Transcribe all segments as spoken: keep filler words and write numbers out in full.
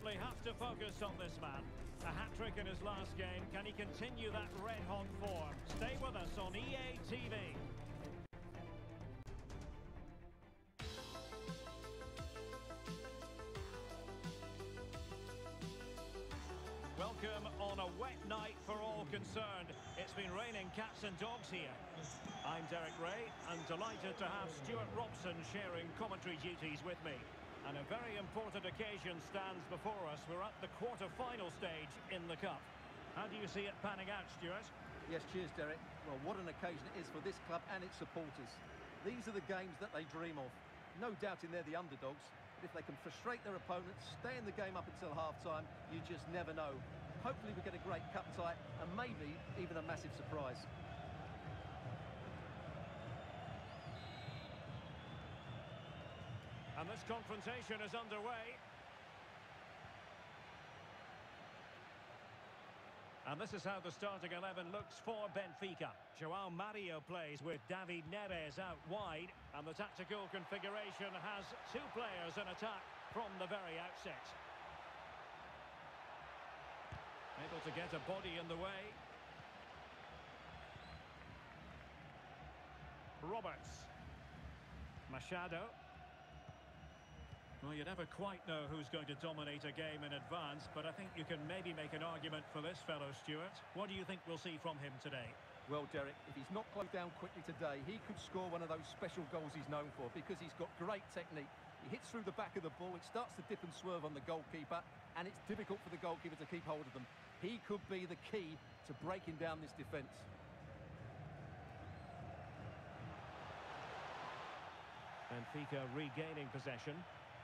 certainly have to focus on this man. A hat-trick in his last game. Can he continue that red-hot form? Stay with us on E A T V. Welcome on a wet night for all concerned. It's been raining cats and dogs here. I'm Derek Ray and delighted to have Stuart Robson sharing commentary duties with me. And a very important occasion stands before us. We're at the quarter-final stage in the Cup. How do you see it panning out, Stuart? Yes, cheers, Derek. Well, what an occasion it is for this club and its supporters. These are the games that they dream of. No doubting they're the underdogs. But if they can frustrate their opponents, stay in the game up until half-time, you just never know. Hopefully we get a great cup tie and maybe even a massive surprise. And this confrontation is underway. And this is how the starting eleven looks for Benfica. João Mario plays with David Neres out wide. And the tactical configuration has two players in attack from the very outset. Able to get a body in the way. Roberts. Machado. Well, you never quite know who's going to dominate a game in advance, but I think you can maybe make an argument for this fellow, Stuart. What do you think we'll see from him today? Well, Derek, if he's not closed down quickly today, he could score one of those special goals he's known for because he's got great technique. He hits through the back of the ball, it starts to dip and swerve on the goalkeeper, and it's difficult for the goalkeeper to keep hold of them. He could be the key to breaking down this defence. Benfica regaining possession.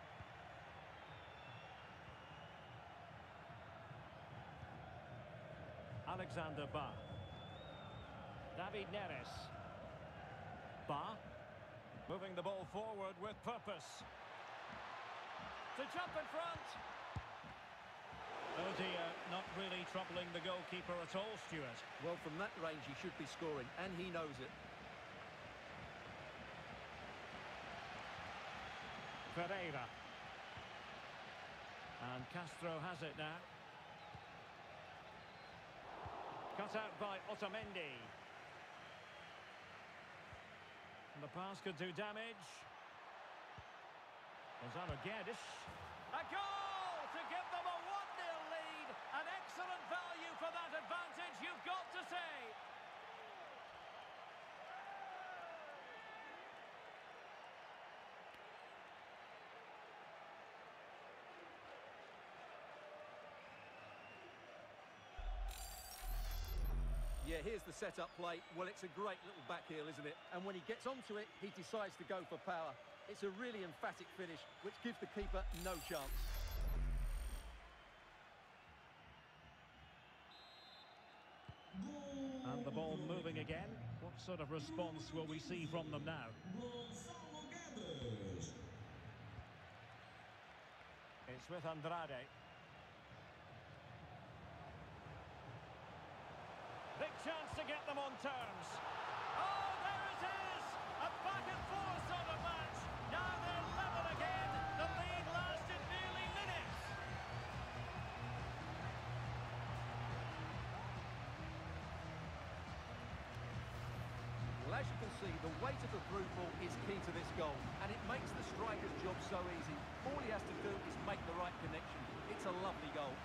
Alexander Ba. David Neres. Ba. Moving the ball forward with purpose. To jump in front. Oh dear, not really troubling the goalkeeper at all, Stuart. Well, from that range he should be scoring, and he knows it. Pereira. And Castro has it now. Cut out by Otamendi. And the pass could do damage. Gonzalo Guedes. A goal to give them a one nil lead. An excellent value for that advantage, you've got to say. Yeah, here's the set-up play. Well, it's a great little back heel, isn't it? And when he gets onto it, he decides to go for power. It's a really emphatic finish, which gives the keeper no chance. And the ball moving again. What sort of response will we see from them now? It's with Andrade. Big chance to get them on terms. Oh, there it is! A back and forth sort of match. Now they're level again. The lead lasted nearly minutes. Well, as you can see, the weight of the through ball is key to this goal, and it makes the striker's job so easy. All he has to do is make the right connection. It's a lovely goal.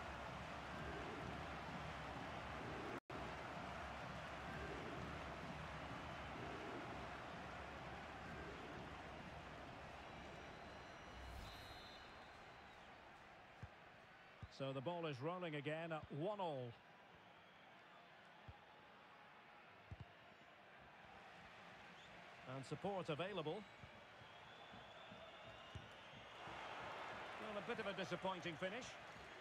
So the ball is rolling again at one all. And support available. Well, a bit of a disappointing finish.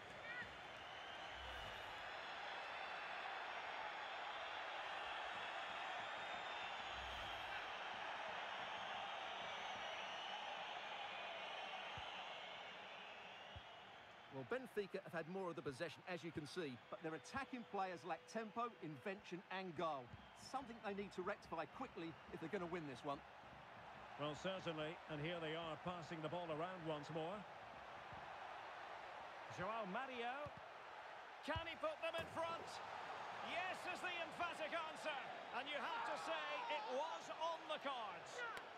Well, Benfica have had more of the possession, as you can see, but their attacking players lack tempo, invention and guile. Something they need to rectify quickly if they're going to win this one. Well, certainly, and here they are passing the ball around once more. Joao Mario. Can he put them in front? Yes is the emphatic answer. And you have to say it was on the cards.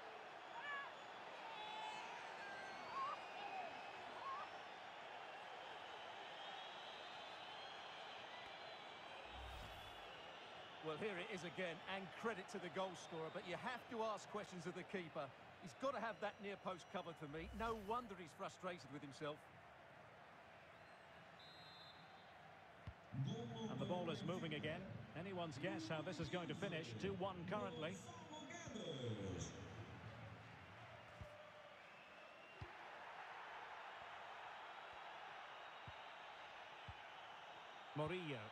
Well, here it is again, and credit to the goal scorer, but you have to ask questions of the keeper. He's got to have that near post covered for me. No wonder he's frustrated with himself. And the ball is moving again. Anyone's guess how this is going to finish. two one currently. Murillo.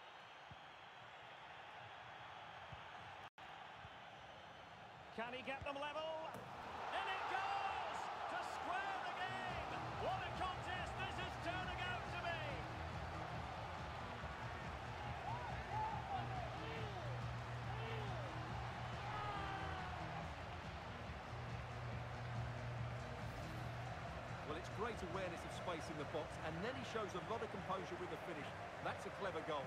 Can he get them level? In it goes! To square the game! What a contest this is turning out to be! Well, it's great awareness of space in the box, and then he shows a lot of composure with the finish. That's a clever goal.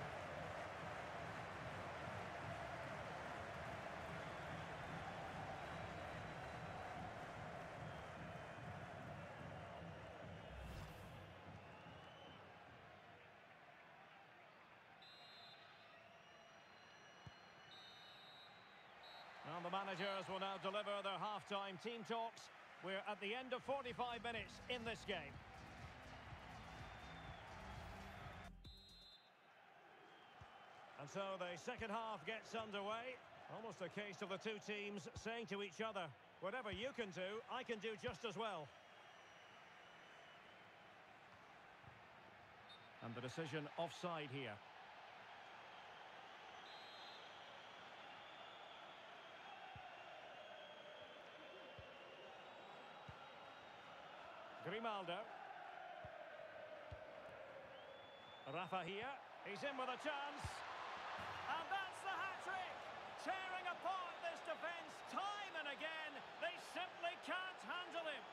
Well, the managers will now deliver their half-time team talks. We're at the end of forty-five minutes in this game. And so the second half gets underway. Almost a case of the two teams saying to each other, whatever you can do, I can do just as well. And the decision offside here. Grimaldo. Rafa here. He's in with a chance. And that's the hat-trick! Tearing apart this defence time and again. They simply can't handle him.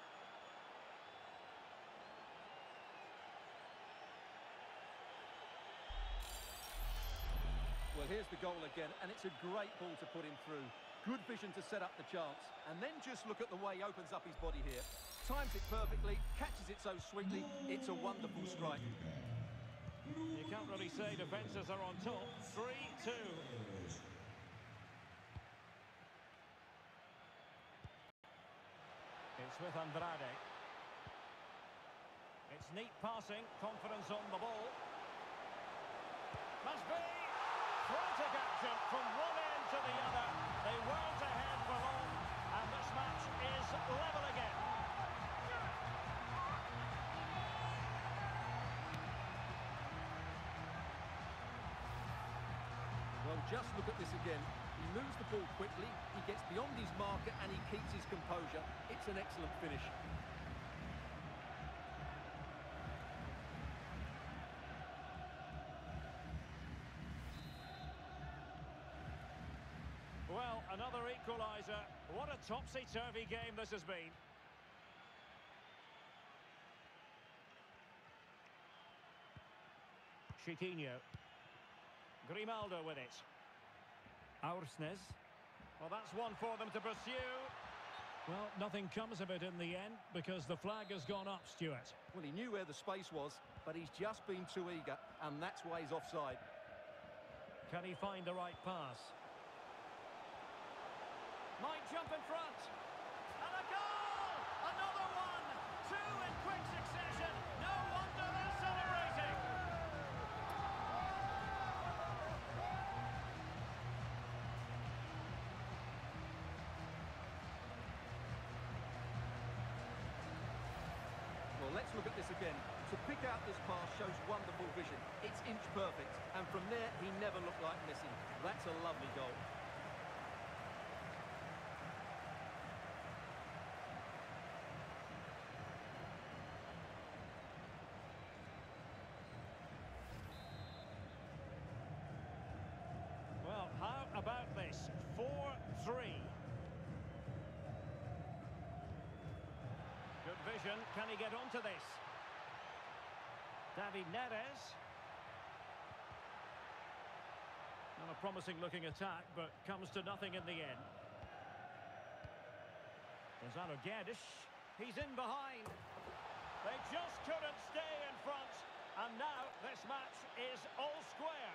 Well, here's the goal again, and it's a great ball to put him through. Good vision to set up the chance. And then just look at the way he opens up his body here. Times it perfectly, catches it so sweetly. It's a wonderful strike. You can't really say defences are on top. three two. It's with Andrade. It's neat passing, confidence on the ball. Must be frantic action from one end to the other. They weren't ahead for long, and this match is level again. Well, just look at this again. He moves the ball quickly, he gets beyond his marker, and he keeps his composure. It's an excellent finish. Well, another equaliser. What a topsy-turvy game this has been. Chiquinho. Grimaldo with it. Aursnes. Well, that's one for them to pursue. Well, nothing comes of it in the end because the flag has gone up, Stuart. Well, he knew where the space was, but he's just been too eager, and that's why he's offside. Can he find the right pass? Might jump in front. And a goal! Another one! Two in quick succession. No wonder they're celebrating. Well, let's look at this again. To pick out this pass shows wonderful vision. It's inch perfect, and from there, he never looked like missing. That's a lovely goal. Well, how about this? four three. Good vision. Can he get onto this? David Neres. Not a promising looking attack, but comes to nothing in the end. Gonzalo Guedes. He's in behind. They just couldn't stay in front. And now this match is all square.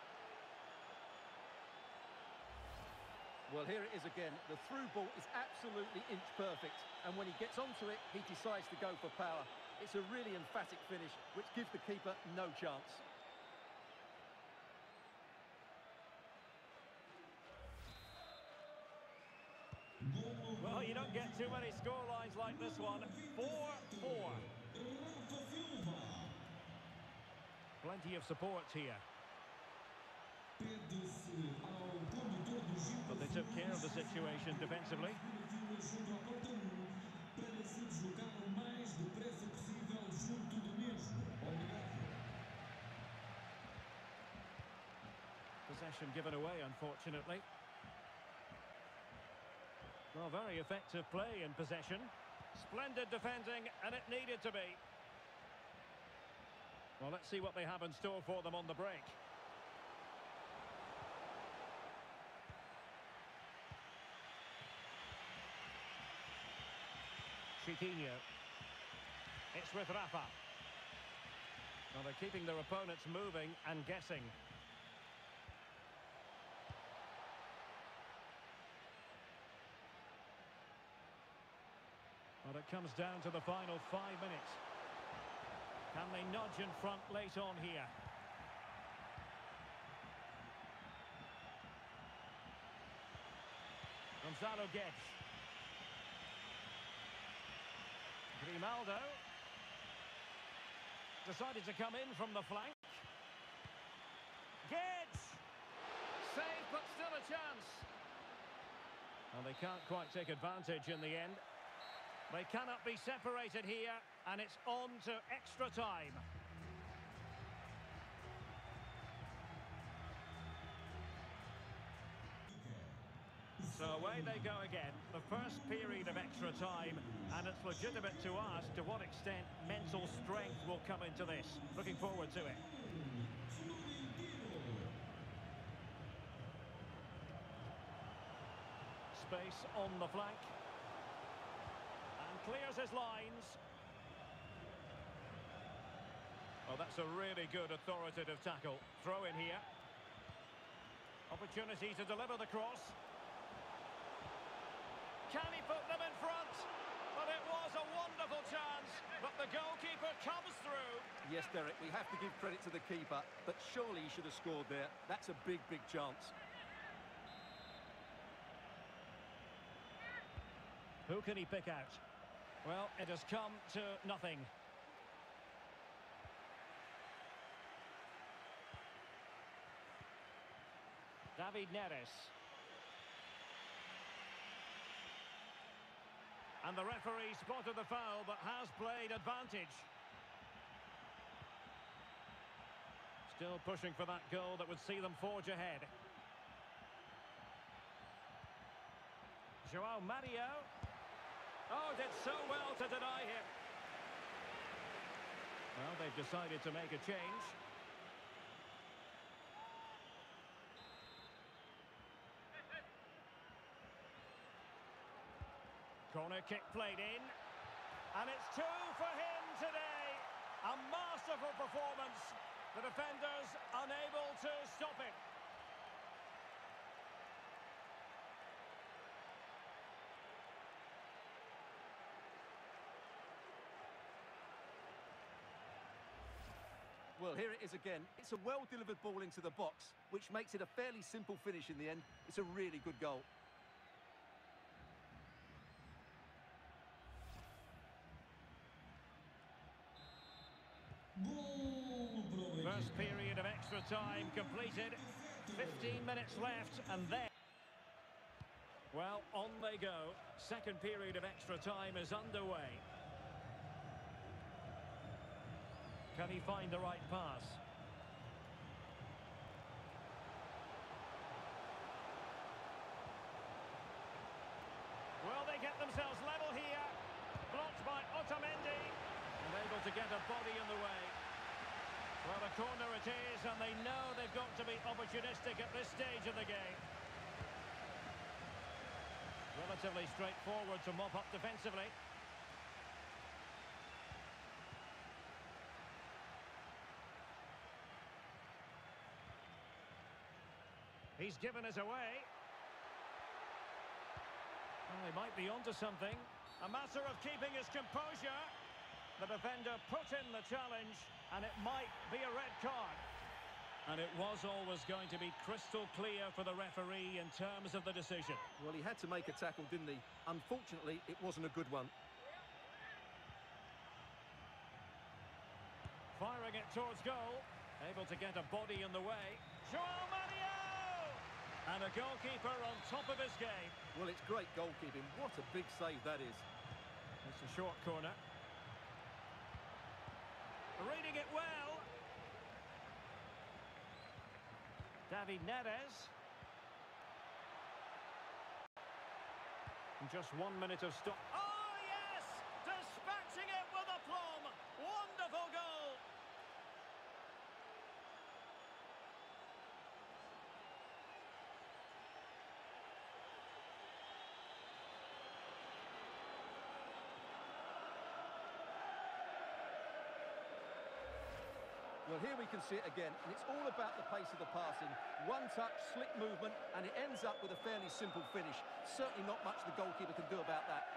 Well, here it is again. The through ball is absolutely inch perfect. And when he gets onto it, he decides to go for power. It's a really emphatic finish, which gives the keeper no chance. Well, you don't get too many scorelines like this one. four four. Plenty of support here. But they took care of the situation defensively. Possession given away, unfortunately. Well, very effective play in possession. Splendid defending, and it needed to be. Well, let's see what they have in store for them on the break. Chiquinho. It's with Rafa. Well, they're keeping their opponents moving and guessing. Well, it comes down to the final five minutes. Can they nudge in front late on here? Gonzalo Guedes. Grimaldo. Decided to come in from the flank. Guedes! Save, but still a chance. And they can't quite take advantage in the end. They cannot be separated here, and it's on to extra time. So away they go again, the first period of extra time, and it's legitimate to ask to what extent mental strength will come into this. Looking forward to it. Space on the flank. Clears his lines. Oh, that's a really good authoritative tackle. Throw in here. Opportunity to deliver the cross. Can he put them in front? But it was a wonderful chance. But the goalkeeper comes through. Yes, Derek, we have to give credit to the keeper, but surely he should have scored there. That's a big, big chance. Who can he pick out? Well, it has come to nothing. David Neres. And the referee spotted the foul, but has played advantage. Still pushing for that goal that would see them forge ahead. João Mario. Oh, did so well to deny him. Well, they've decided to make a change. Corner kick played in. And it's two for him today. A masterful performance. The defenders unable to stop it. Well, here it is again. It's a well-delivered ball into the box, which makes it a fairly simple finish in the end. It's a really good goal. First period of extra time completed. fifteen minutes left, and then... Well, on they go. Second period of extra time is underway. Can he find the right pass? Well, they get themselves level here. Blocked by Otamendi. And able to get a body in the way. Well, a corner it is, and they know they've got to be opportunistic at this stage of the game. Relatively straightforward to mop up defensively. He's given us away. Well, he might be onto something. A matter of keeping his composure. The defender put in the challenge, and it might be a red card. And it was always going to be crystal clear for the referee in terms of the decision. Well, he had to make a tackle, didn't he? Unfortunately, it wasn't a good one. Firing it towards goal. Able to get a body in the way. Joao Mario! And a goalkeeper on top of his game. Well, it's great goalkeeping. What a big save that is. It's a short corner. Reading it well. David Neres. And just one minute of stop. Oh, yes! Dispatching it with aplomb. Wonderful goal. Well, here we can see it again, and it's all about the pace of the passing. One touch, slick movement, and it ends up with a fairly simple finish. Certainly not much the goalkeeper can do about that.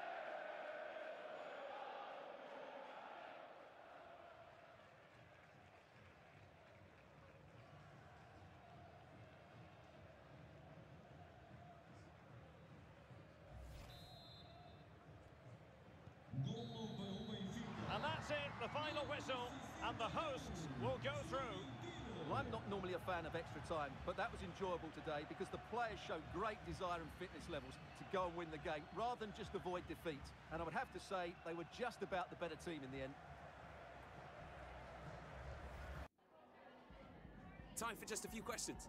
And that's it, the final whistle, and the hosts will go through. Well, I'm not normally a fan of extra time, but that was enjoyable today because the players showed great desire and fitness levels to go and win the game, rather than just avoid defeat. And I would have to say they were just about the better team in the end. Time for just a few questions.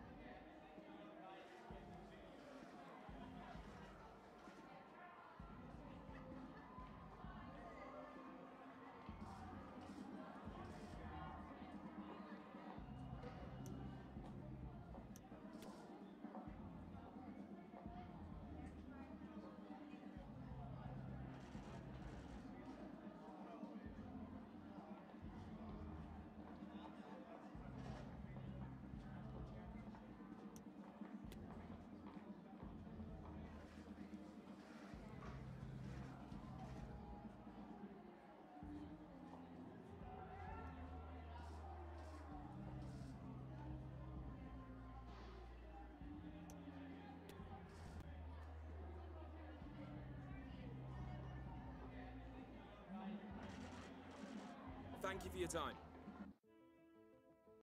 Thank you for your time.